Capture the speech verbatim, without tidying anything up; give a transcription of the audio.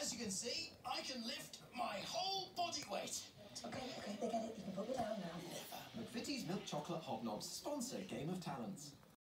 As you can see, I can lift my whole body weight. Okay, okay, they get it. You can put me down now. Never. McVitie's Milk Chocolate Hobnobs sponsor Game of Talents.